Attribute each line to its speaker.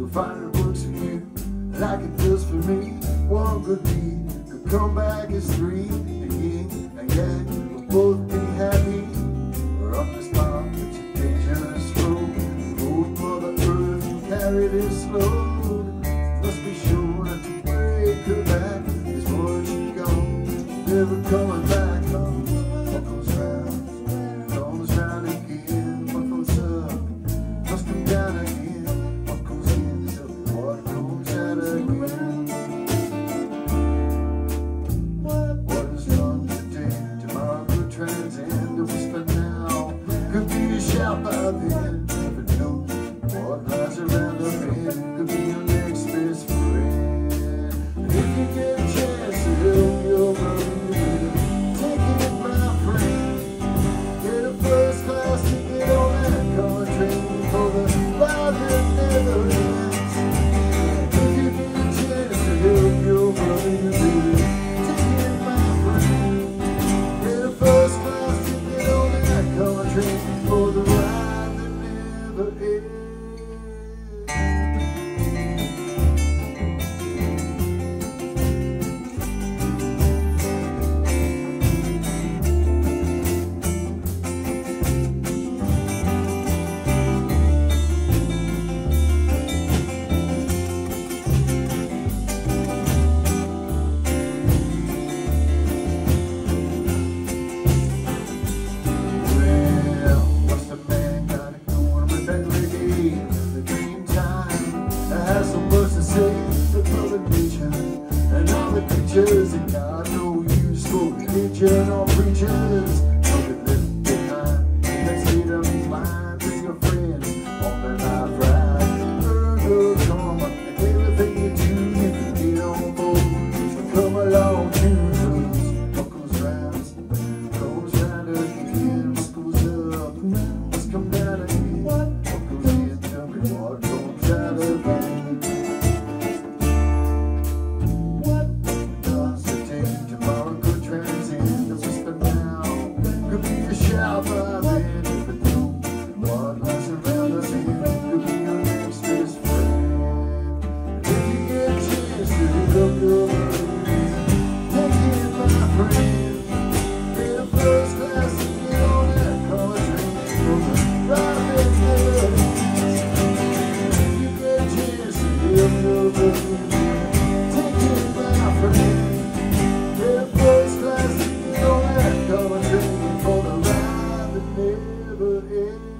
Speaker 1: find it works for you like it does for me. One good deed could come back as three, and yin and yang will both be happy. We're on this path, it's a dangerous road. Old Mother Earth can carry this load. Must be sure not to break her back. As far as she gone, never coming back. What goes round comes round again. What goes up must come down again. What goes in is up, what comes out again. What is done today, tomorrow could transcend. A whisper now could be a shout by then. Never know what lies around the bend. Could be your next best friend. And if you get a chance to help your brother, take it, my friend. Get a first class ticket on that car train for the ride that never ends. If you get a chance to help your brother, take it, my friend. Get a first class ticket on that car train for the ride that never ends. And all the creatures that got no use for religion or preachers. So they left behind that state of mind. Bring a friend on the night ride. Burger, karma, and everything you do, you can get on board. So come along, choose us. What goes round again. What goes up, must come down again. What goes in, tell me what comes out again. For the ride that never ends.